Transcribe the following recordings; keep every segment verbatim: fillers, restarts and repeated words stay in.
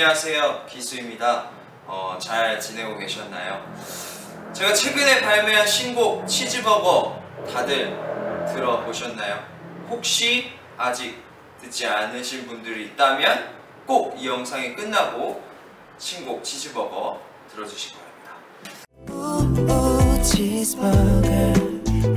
안녕하세요, 기수입니다. 어, 잘 지내고 계셨나요? 제가 최근에 발매한 신곡 치즈버거 다들 들어보셨나요? 혹시 아직 듣지 않으신 분들이 있다면 꼭 이 영상이 끝나고 신곡 치즈버거 들어주시기 바랍니다. 오, 치즈버거.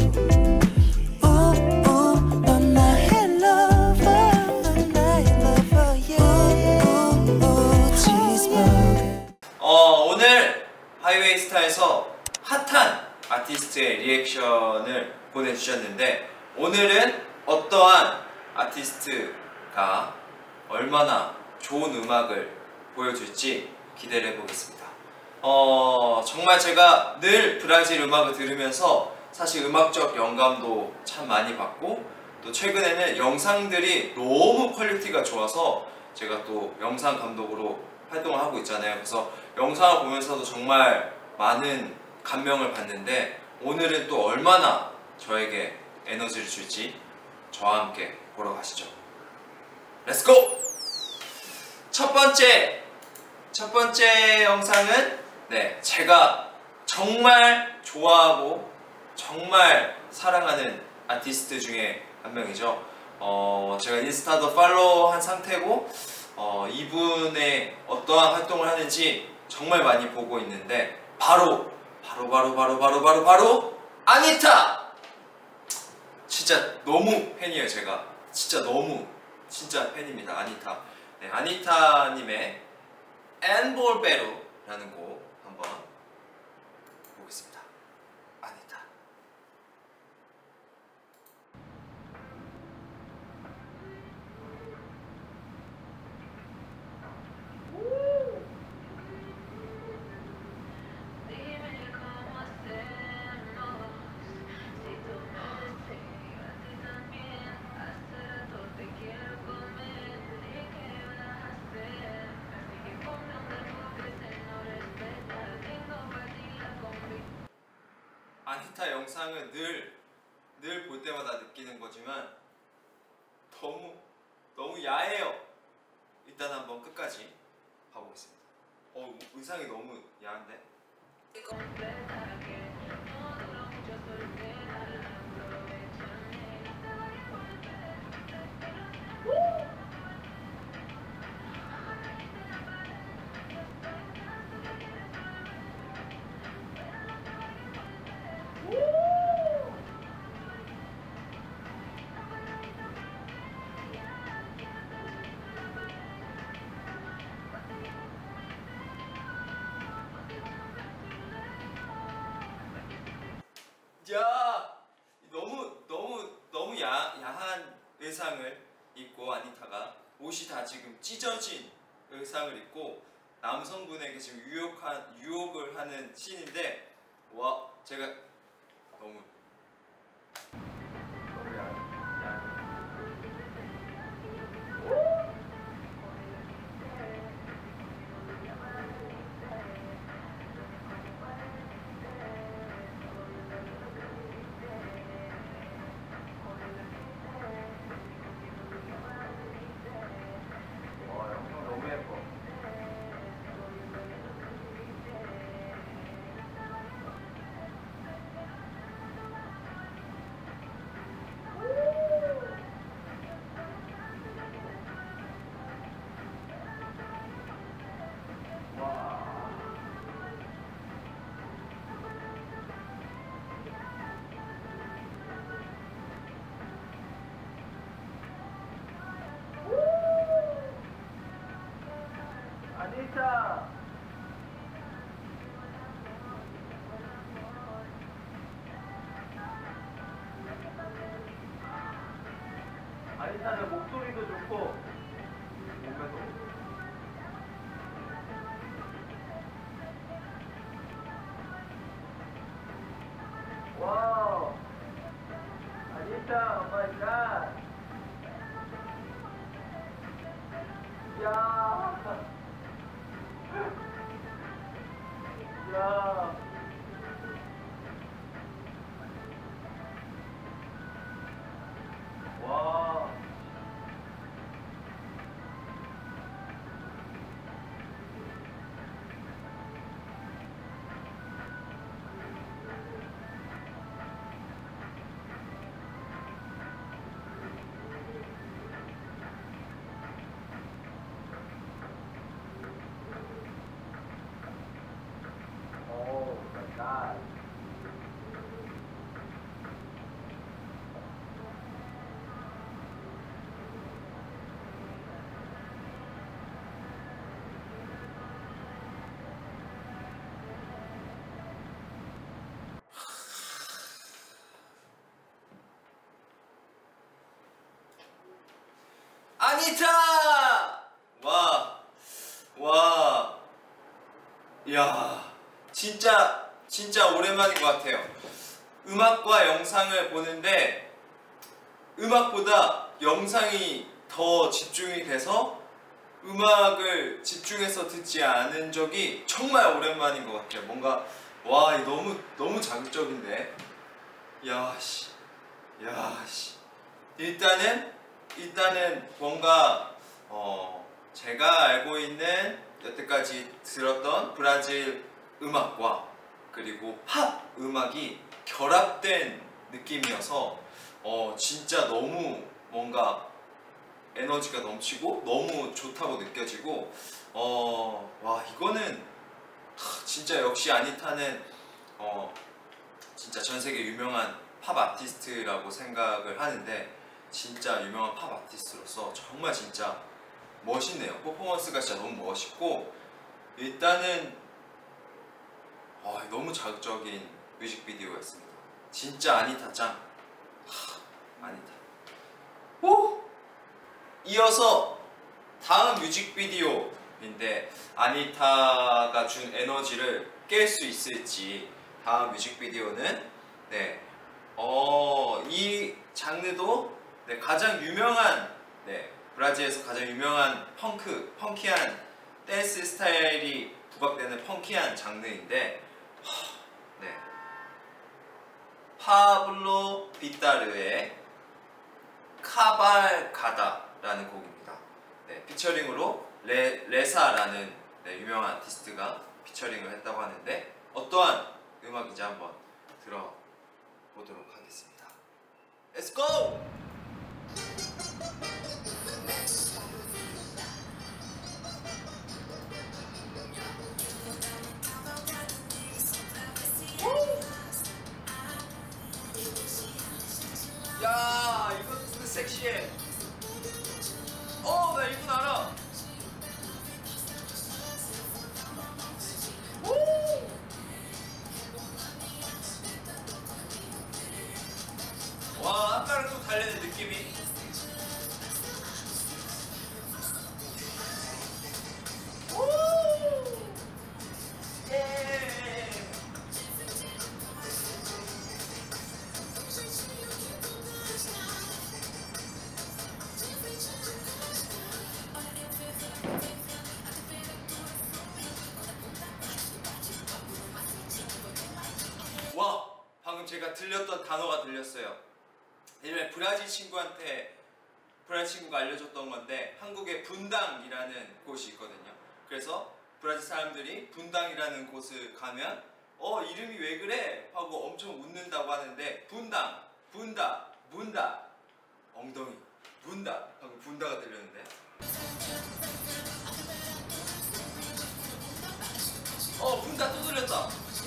어, 오늘 하이웨이스타에서 핫한 아티스트의 리액션을 보내주셨는데 오늘은 어떠한 아티스트가 얼마나 좋은 음악을 보여줄지 기대를 해보겠습니다. 어, 정말 제가 늘 브라질 음악을 들으면서 사실 음악적 영감도 참 많이 받고 또 최근에는 영상들이 너무 퀄리티가 좋아서 제가 또 영상 감독으로 활동을 하고 있잖아요. 그래서 영상을 보면서도 정말 많은 감명을 받는데 오늘은 또 얼마나 저에게 에너지를 줄지 저와 함께 보러 가시죠. 렛츠고! 첫 번째 첫 번째 영상은 네, 제가 정말 좋아하고 정말 사랑하는 아티스트 중에 한 명이죠. 어, 제가 인스타도 팔로우한 상태고 어, 이분의 어떠한 활동을 하는지 정말 많이 보고 있는데 바로 바로 바로 바로 바로 바로 바로 아니타! 진짜 너무 팬이에요. 제가 진짜 너무 진짜 팬입니다. 아니타. 네, 아니타님의 엔볼베로라는 곡 한번 보겠습니다. 아니타. 아니타 영상은 늘, 늘 볼 때마다 느끼는 거지만 너무, 너무 야해요. 일단 한번 끝까지 봐보겠습니다. 어, 의상이 너무 야한데? 야, 너무 너무 너무 야, 야한 의상을 입고 아니타가 옷이 다 지금 찢어진 의상을 입고 남성분에게 지금 유혹한 유혹을 하는 씬인데 와 제가 너무 너무 야, 야. 아니타! 아니타는 목소리도 좋고 몸매도 와우! 아니타! 오마이갓! 야! 야! 와! 아니타! 와, 와, 야, 진짜 진짜 오랜만인 것 같아요. 음악과 영상을 보는데 음악보다 영상이 더 집중이 돼서 음악을 집중해서 듣지 않은 적이 정말 오랜만인 것 같아요. 뭔가 와, 너무 너무 자극적인데. 야씨, 야씨. 일단은 일단은 뭔가 어 제가 알고 있는 여태까지 들었던 브라질 음악과 그리고 팝 음악이 결합된 느낌이어서 어 진짜 너무 뭔가 에너지가 넘치고 너무 좋다고 느껴지고 어 와 이거는 하, 진짜 역시 아니타는 어 진짜 전 세계 유명한 팝 아티스트라고 생각을 하는데 진짜 유명한 팝 아티스트로서 정말 진짜 멋있네요. 퍼포먼스가 진짜 너무 멋있고 일단은 와, 너무 자극적인 뮤직비디오였습니다. 진짜 아니타 짱. 하, 아니타. 오! 이어서 다음 뮤직비디오인데 아니타가 준 에너지를 깰 수 있을지 다음 뮤직비디오는 네, 어, 이 장르도 네, 가장 유명한 네, 브라질에서 가장 유명한 펑크, 펑키한 댄스 스타일이 부각되는 펑키한 장르인데 하, 네, 파블로 비타르의 카발가다라는 곡입니다. 네, 피처링으로 레, 레사라는 네, 유명한 아티스트가 피처링을 했다고 하는데 어떠한 음악인지 한번 들어보도록 하겠습니다. Let's go! 야, 이거 진짜 섹시해. 어, 나 이분 알아. 오! 와, 아까랑 좀 달리는 느낌이. 오! 예! 와, 방금 제가 들렸던 단어가 들렸어요. 예전에 브라질 친구한테 브라질 친구가 알려줬던 건데 한국에 분당이라는 곳이 있거든요. 그래서 브라질 사람들이 분당이라는 곳을 가면 어 이름이 왜 그래? 하고 엄청 웃는다고 하는데 분당, 분다, 문다, 엉덩이, 분다 하고 분다가 들렸는데 어 분다 또 들렸다.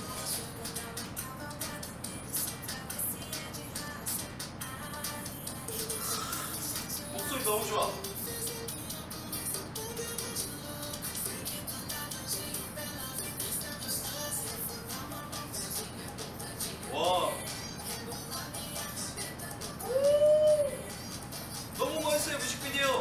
목소리 너무 좋아. 와. 너무 멋있어요 뮤직비디오.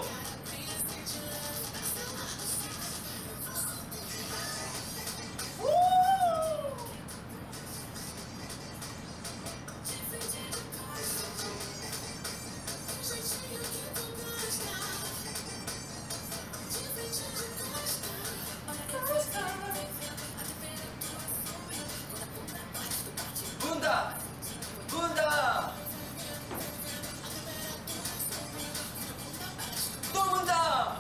문다! 문다! 또 문다!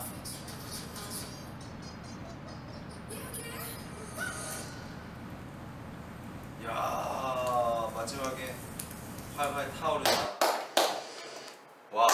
야, 마지막에 활활 타오른다. 와,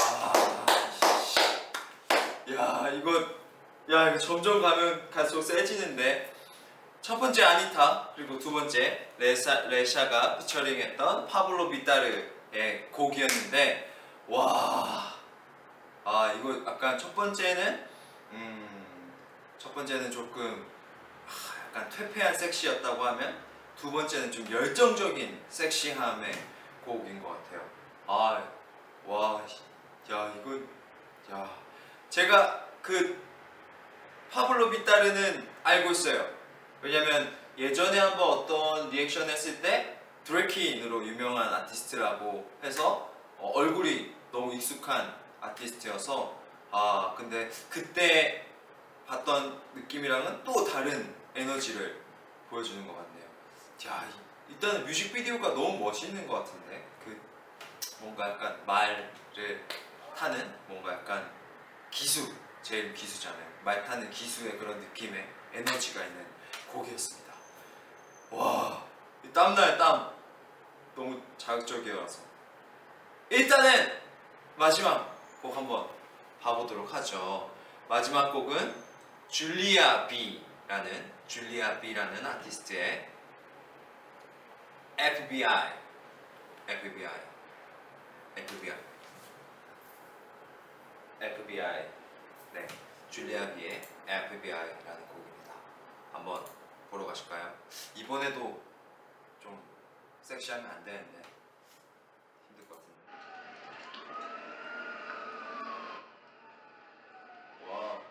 야 이거 야 이거 점점 가면 갈수록 세지는데. 첫 번째 아니타 그리고 두 번째 레사, 레샤가 피처링했던 파블로 비타르의 곡이었는데 와, 아 이거 약간 첫 번째는 음, 첫 번째는 조금 아, 약간 퇴폐한 섹시였다고 하면 두 번째는 좀 열정적인 섹시함의 곡인 것 같아요. 아, 와, 야 이거 야 제가 그 파블로 비타르는 알고 있어요. 왜냐면 예전에 한번 어떤 리액션 했을 때 드래키인으로 유명한 아티스트라고 해서 어, 얼굴이 너무 익숙한 아티스트여서 아 근데 그때 봤던 느낌이랑은 또 다른 에너지를 보여주는 것 같네요. 자, 일단은 뮤직비디오가 너무 멋있는 것 같은데 그 뭔가 약간 말을 타는 뭔가 약간 기수, 제일 기수잖아요. 말 타는 기수의 그런 느낌의 에너지가 있는 곡이었습니다. 와, 땀나요 땀. 너무 자극적이어서 일단은 마지막 곡 한번 봐보도록 하죠. 마지막 곡은 줄리아 B라는 줄리아 B라는 아티스트의 에프비아이 에프비아이 에프비아이 에프비아이 네, 줄리아 B의 에프비아이라는 곡입니다. 한번 보러 가실까요? 이번에도 좀 섹시하면 안 되는데 힘들 것 같은데. 와,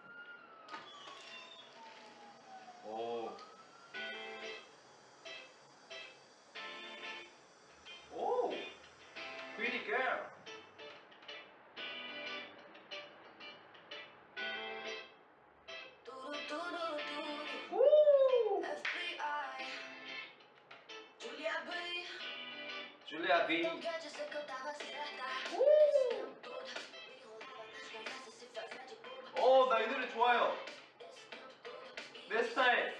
오, 오, pretty girl. 오, 줄리아 B. 오, 나 이 노래 좋아요. 내 스타일.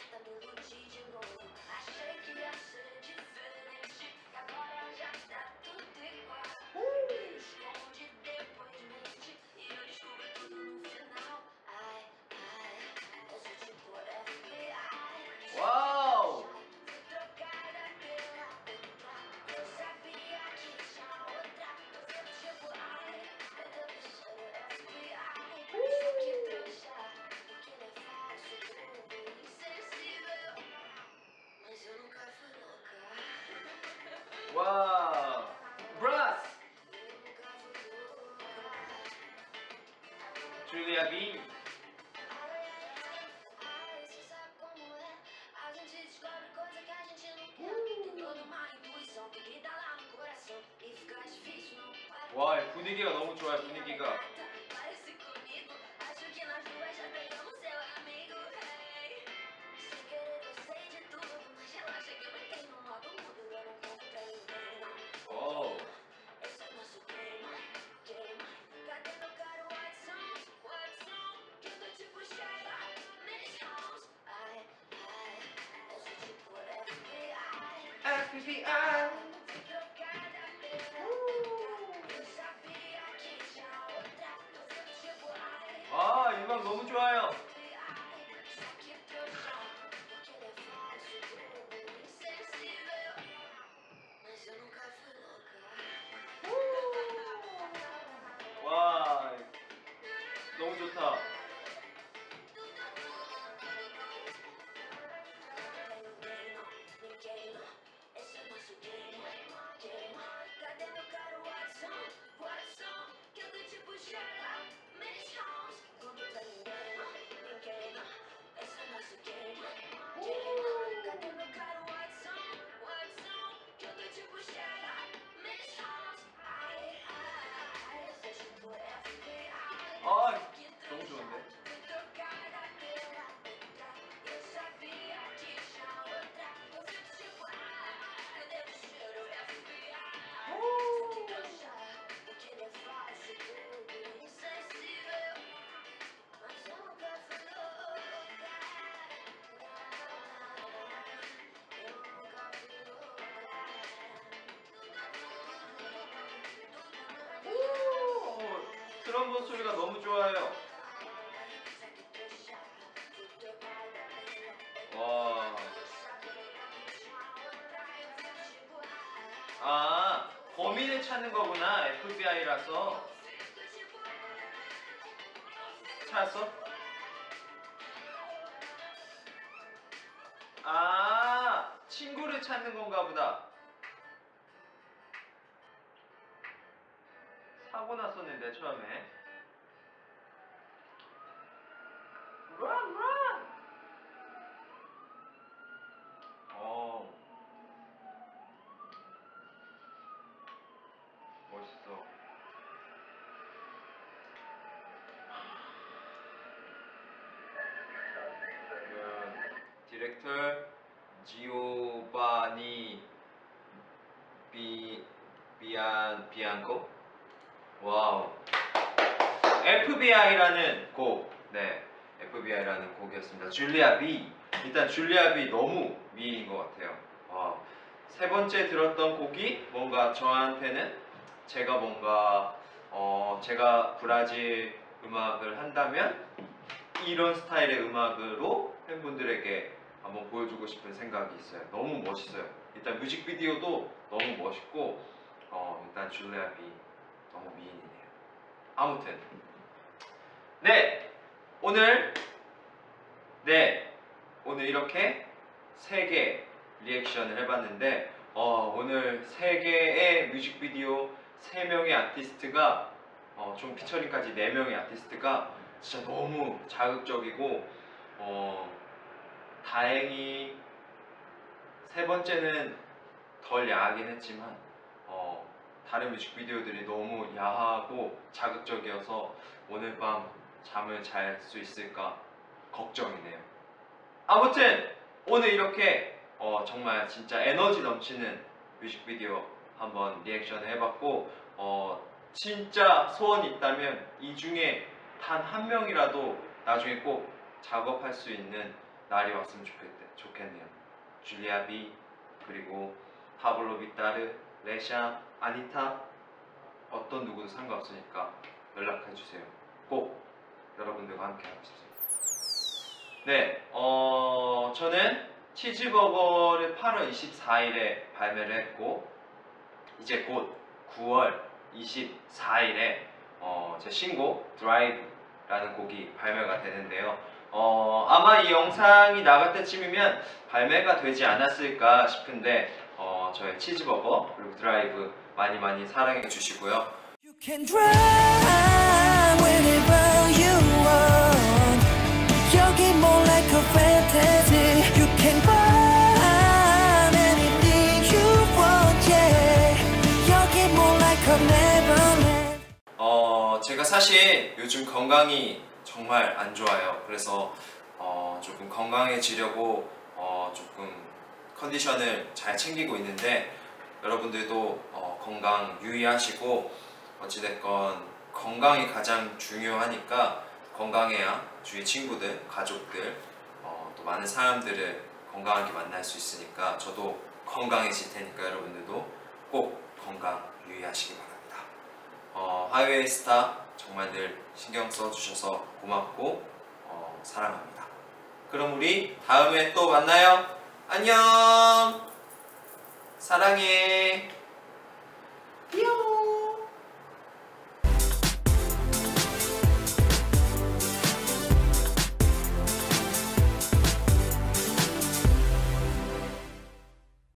와우. 와, 브라스. 줄리아 B. 와, 분위기가 너무 좋아요. 분위기가. 오. 에프비아이. 아, 이 음악 너무 좋아요. 와, 너무 좋다. 아, 너무 좋은데. 트럼본 소리가 너무 좋아요. 와. 아, 범인을 찾는 거구나. 에프비아이라서. 찾았어? 아, 친구를 찾는 건가 보다. 사고 났었는데 처음에. 디렉터 지오바니 비 비안 비안코. 와우. 에프비아이라는 곡, 네, 에프비아이라는 곡이었습니다. 줄리아 비. 일단 줄리아 비 너무 미인 것 같아요. 와. 세 번째 들었던 곡이 뭔가 저한테는 제가 뭔가 어 제가 브라질 음악을 한다면 이런 스타일의 음악으로 팬분들에게 한번 보여주고 싶은 생각이 있어요. 너무 멋있어요. 일단 뮤직비디오도 너무 멋있고 어 일단 줄리아 비 너무 미인이네요. 아무튼 네 오늘 네 오늘 이렇게 세 개 리액션을 해봤는데 어, 오늘 세 개의 뮤직비디오 세 명의 아티스트가 어, 총 피처링까지 네 명의 아티스트가 진짜 너무 자극적이고 어, 다행히 세 번째는 덜 야하긴 했지만 어, 다른 뮤직비디오들이 너무 야하고 자극적이어서 오늘 밤 잠을 잘 수 있을까 걱정이네요. 아무튼 오늘 이렇게 어, 정말 진짜 에너지 넘치는 뮤직비디오 한번 리액션을 해봤고 어, 진짜 소원이 있다면 이 중에 단 한 명이라도 나중에 꼭 작업할 수 있는 날이 왔으면 좋겠, 좋겠네요. 줄리아 비 그리고 파블로 비타르, 레샤, 아니타 어떤 누구도 상관없으니까 연락해주세요. 꼭 여러분들과 함께 하고 싶습니다. 네, 어, 저는 치즈버거를 팔월 이십사일에 발매를 했고 이제 곧 구월 이십사일에 어, 제 신곡 드라이브라는 곡이 발매가 되는데요. 어, 아마 이 영상이 나갈 때쯤이면 발매가 되지 않았을까 싶은데 어, 저의 치즈버거 그리고 드라이브 많이 많이 사랑해 주시고요. You can drive whenever you want. 여기 more like a fantasy. You can buy anything you want, yeah. 여기 more like a neverland. 어, 제가 사실 요즘 건강이 정말 안 좋아요. 그래서 어, 조금 건강해지려고 어, 조금 컨디션을 잘 챙기고 있는데 여러분들도 어, 건강 유의하시고 어찌됐건 건강이 가장 중요하니까 건강해야 주위 친구들, 가족들 어, 또 많은 사람들을 건강하게 만날 수 있으니까 저도 건강해질 테니까 여러분들도 꼭 건강 유의하시기 바랍니다. 어, 하이웨이 스타 정말 늘 신경 써주셔서 고맙고 어, 사랑합니다. 그럼 우리 다음에 또 만나요. 안녕. 사랑해. 띠용.